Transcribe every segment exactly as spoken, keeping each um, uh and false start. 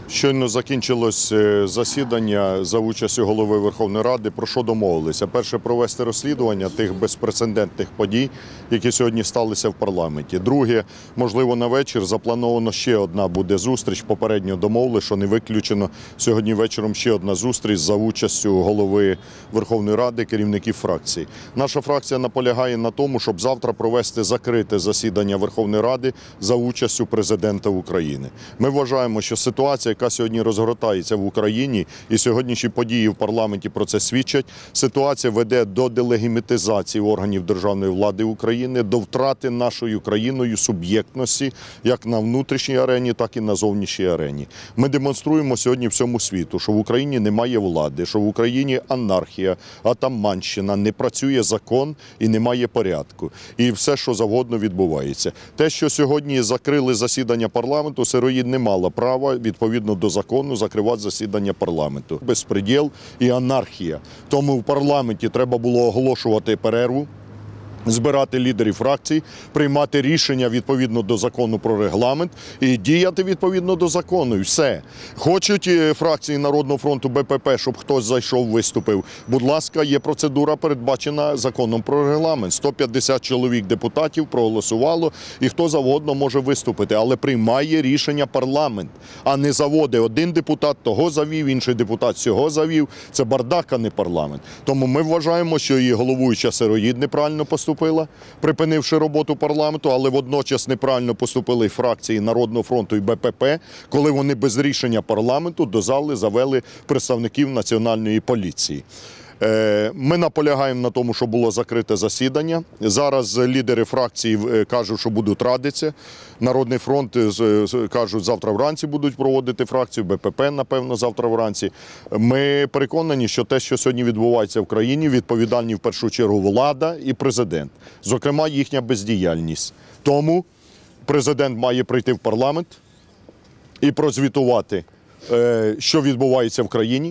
Щойно закінчилось засідання за участю Голови Верховної Ради. Про що домовилися? Перше – провести розслідування тих безпрецедентних подій, які сьогодні сталися в парламенті. Друге – можливо, на вечір заплановано ще одна буде зустріч. Попередньо домовили, що не виключено сьогодні вечором ще одна зустріч за участю Голови Верховної Ради, керівників фракцій. Наша фракція наполягає на тому, щоб завтра провести закрите засідання Верховної Ради за участю Президента України. Ми вважаємо, що ситуація, яка сьогодні розгортається в Україні, і сьогоднішні події в парламенті про це свідчать, ситуація веде до делегітимізації органів державної влади України, до втрати нашою країною суб'єктності як на внутрішній арені, так і на зовнішній арені. Ми демонструємо сьогодні всьому світу, що в Україні немає влади, що в Україні анархія, атаманщина, не працює закон і немає порядку. І все, що завгодно відбувається. Те, що сьогодні закрили засідання парламенту, сироїд не мала права, відповідно до закону, закривати засідання парламенту. Безпреділ і анархія. Тому в парламенті треба було оголошувати перерву, збирати лідерів фракцій, приймати рішення відповідно до закону про регламент і діяти відповідно до закону. І все. Хочуть фракції Народного фронту, БПП, щоб хтось зайшов, виступив. Будь ласка, є процедура, передбачена законом про регламент. сто п'ятдесят чоловік депутатів проголосувало, і хто завгодно може виступити. Але приймає рішення парламент, а не заводи. Один депутат того завів, інший депутат цього завів. Це бардак, а не парламент. Тому ми вважаємо, що і головуюча сироїд неправильно поступила, припинивши роботу парламенту, але водночас неправильно поступили фракції Народного фронту і БПП, коли вони без рішення парламенту до зали завели представників Національної поліції. Ми наполягаємо на тому, що було закрите засідання. Зараз лідери фракцій кажуть, що будуть радитися. Народний фронт кажуть, завтра вранці будуть проводити фракцію, БПП, напевно, завтра вранці. Ми переконані, що те, що сьогодні відбувається в країні, відповідальні в першу чергу влада і президент. Зокрема, їхня бездіяльність. Тому президент має прийти в парламент і прозвітувати, що відбувається в країні,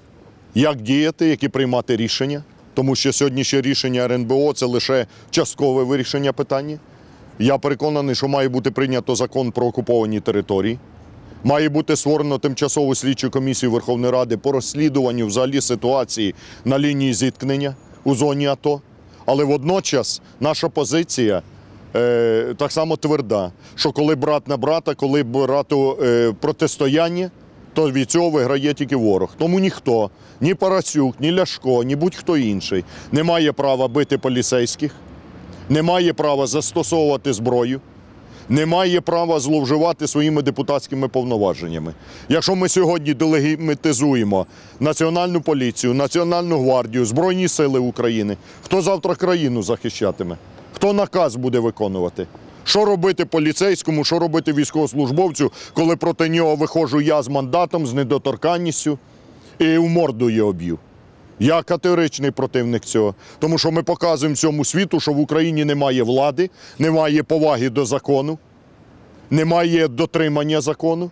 як діяти, які приймати рішення, тому що сьогоднішнє рішення ер ен бе о – це лише часткове вирішення питання. Я переконаний, що має бути прийнято закон про окуповані території, має бути створено тимчасову слідчу комісію Верховної Ради по розслідуванню взагалі ситуації на лінії зіткнення у зоні АТО. Але водночас наша позиція е, так само тверда, що коли брат на брата, коли брату е, протистояння, то від цього виграє тільки ворог. Тому ніхто, ні Парасюк, ні Ляшко, ні будь-хто інший не має права бити поліцейських, не має права застосовувати зброю, не має права зловживати своїми депутатськими повноваженнями. Якщо ми сьогодні делегітимізуємо Національну поліцію, Національну гвардію, Збройні сили України, хто завтра країну захищатиме? Хто наказ буде виконувати? Що робити поліцейському, що робити військовослужбовцю, коли проти нього виходжу я з мандатом, з недоторканністю і в морду її об'ю? Я категоричний противник цього, тому що ми показуємо цьому світу, що в Україні немає влади, немає поваги до закону, немає дотримання закону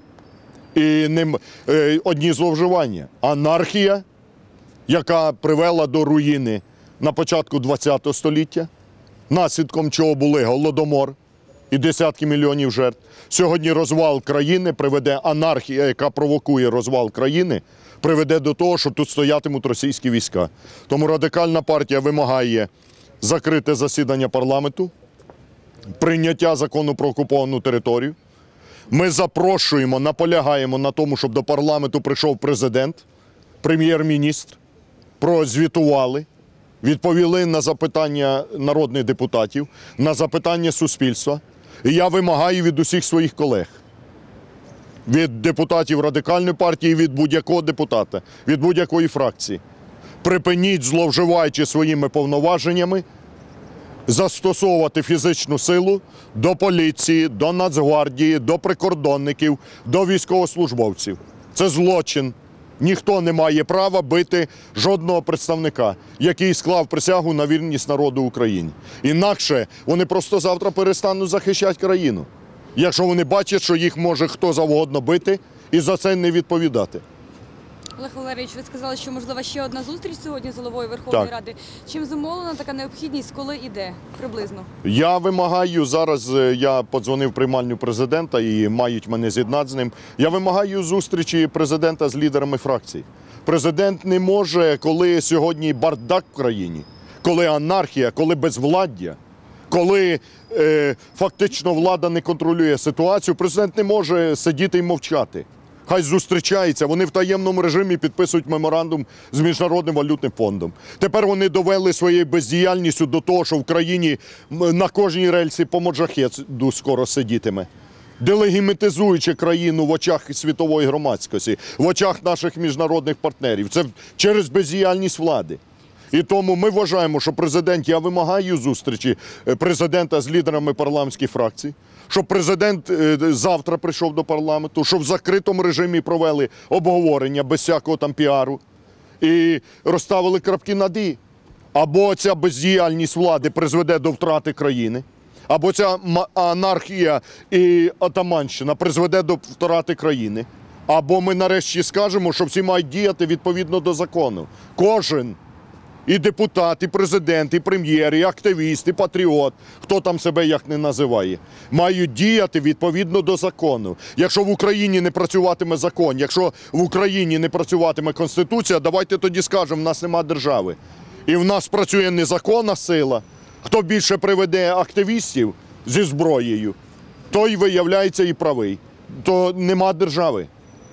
і нем... е, одні зловживання. Анархія, яка привела до руїни на початку ХХ століття, наслідком чого були Голодомор і десятки мільйонів жертв. Сьогодні розвал країни приведе, анархія, яка провокує розвал країни, приведе до того, що тут стоятимуть російські війська. Тому Радикальна партія вимагає закрити засідання парламенту, прийняття закону про окуповану територію. Ми запрошуємо, наполягаємо на тому, щоб до парламенту прийшов президент, прем'єр-міністр, прозвітували, відповіли на запитання народних депутатів, на запитання суспільства. І я вимагаю від усіх своїх колег, від депутатів Радикальної партії, від будь-якого депутата, від будь-якої фракції. Припиніть, зловживаючи своїми повноваженнями, застосовувати фізичну силу до поліції, до Нацгвардії, до прикордонників, до військовослужбовців. Це злочин. Ніхто не має права бити жодного представника, який склав присягу на вірність народу України. Інакше вони просто завтра перестануть захищати країну, якщо вони бачать, що їх може хто завгодно бити і за це не відповідати. Олег Валерійович, ви сказали, що можливо ще одна зустріч сьогодні з головою Верховної Так. Ради. Чим зумовлена така необхідність, коли іде приблизно? Я вимагаю, зараз е, я подзвонив в приймальню президента і мають мене з'єднати з ним. Я вимагаю зустрічі президента з лідерами фракцій. Президент не може, коли сьогодні бардак в країні, коли анархія, коли безвладдя, коли е, фактично влада не контролює ситуацію, президент не може сидіти і мовчати. Хай зустрічаються, вони в таємному режимі підписують меморандум з Міжнародним валютним фондом. Тепер вони довели своєю бездіяльністю до того, що в країні на кожній рельсі по моджахеду скоро сидітиме. Делегімітизуючи країну в очах світової громадськості, в очах наших міжнародних партнерів. Це через бездіяльність влади. І тому ми вважаємо, що президент, я вимагаю зустрічі президента з лідерами парламентських фракцій, щоб президент завтра прийшов до парламенту, щоб в закритому режимі провели обговорення без всякого там піару і розставили крапки над «і». Або ця бездіяльність влади призведе до втрати країни, або ця анархія і атаманщина призведе до втрати країни, або ми нарешті скажемо, що всі мають діяти відповідно до закону. Кожен. І депутат, і президент, і прем'єр, і активіст, і патріот, хто там себе як не називає, мають діяти відповідно до закону. Якщо в Україні не працюватиме закон, якщо в Україні не працюватиме Конституція, давайте тоді скажемо, в нас нема держави. І в нас працює незаконна сила. Хто більше приведе активістів зі зброєю, той виявляється і правий. То нема держави.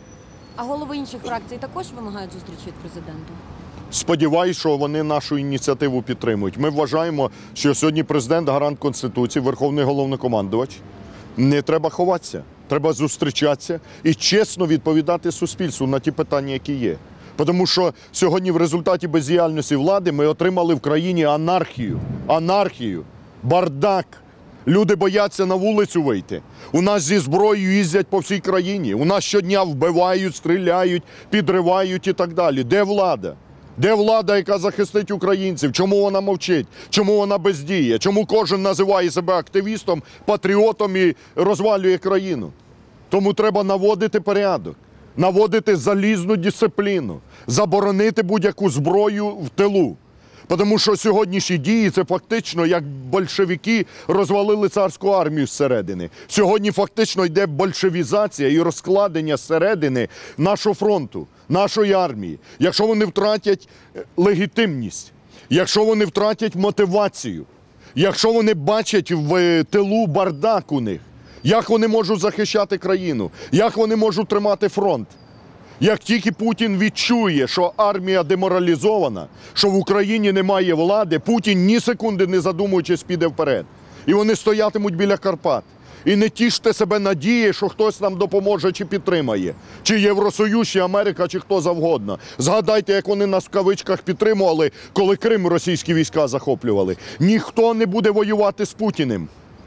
А голови інших фракцій також вимагають зустрічі від президента? Сподіваюсь, що вони нашу ініціативу підтримують. Ми вважаємо, що сьогодні президент – гарант Конституції, Верховний Головнокомандувач. Не треба ховатися, треба зустрічатися і чесно відповідати суспільству на ті питання, які є. Тому що сьогодні в результаті бездіяльності влади ми отримали в країні анархію, анархію, бардак. Люди бояться на вулицю вийти. У нас зі зброєю їздять по всій країні. У нас щодня вбивають, стріляють, підривають і так далі. Де влада? Де влада, яка захистить українців? Чому вона мовчить? Чому вона бездіє? Чому кожен називає себе активістом, патріотом і розвалює країну? Тому треба наводити порядок, наводити залізну дисципліну, заборонити будь-яку зброю в тилу. Тому що сьогоднішні дії – це фактично, як большевики розвалили царську армію зсередини. Сьогодні фактично йде большевізація і розкладення зсередини нашого фронту, нашої армії. Якщо вони втратять легітимність, якщо вони втратять мотивацію, якщо вони бачать в тилу бардак у них, як вони можуть захищати країну, як вони можуть тримати фронт? Як тільки Путін відчує, що армія деморалізована, що в Україні немає влади, Путін ні секунди не задумуючись піде вперед. І вони стоятимуть біля Карпат. І не тіште себе надії, що хтось нам допоможе чи підтримає. Чи Євросоюз, чи Америка, чи хто завгодно. Згадайте, як вони нас в кавичках підтримували, коли Крим російські війська захоплювали. Ніхто не буде воювати з Путіним.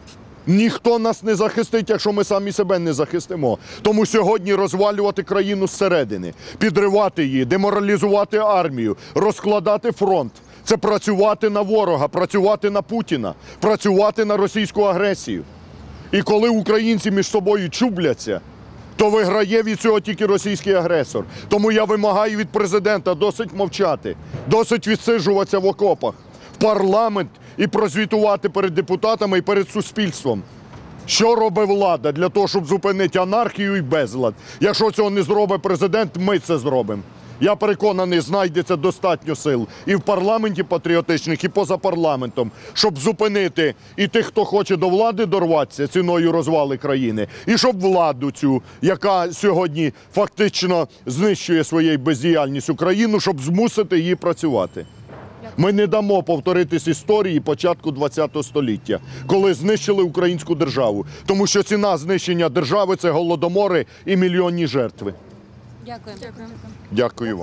Ніхто нас не захистить, якщо ми самі себе не захистимо. Тому сьогодні розвалювати країну зсередини, підривати її, деморалізувати армію, розкладати фронт – це працювати на ворога, працювати на Путіна, працювати на російську агресію. І коли українці між собою чубляться, то виграє від цього тільки російський агресор. Тому я вимагаю від президента досить мовчати, досить відсиджуватися в окопах, в парламент і прозвітувати перед депутатами і перед суспільством. Що робить влада для того, щоб зупинити анархію і безлад? Якщо цього не зробить президент, ми це зробимо. Я переконаний, знайдеться достатньо сил і в парламенті патріотичних, і поза парламентом, щоб зупинити і тих, хто хоче до влади дорватися ціною розвали країни, і щоб владу цю, яка сьогодні фактично знищує своєю бездіяльністю країну, щоб змусити її працювати. Ми не дамо повторитись історії початку ХХ століття, коли знищили українську державу. Тому що ціна знищення держави – це голодомори і мільйонні жертви. Дякую. Дякую. Дякую вам.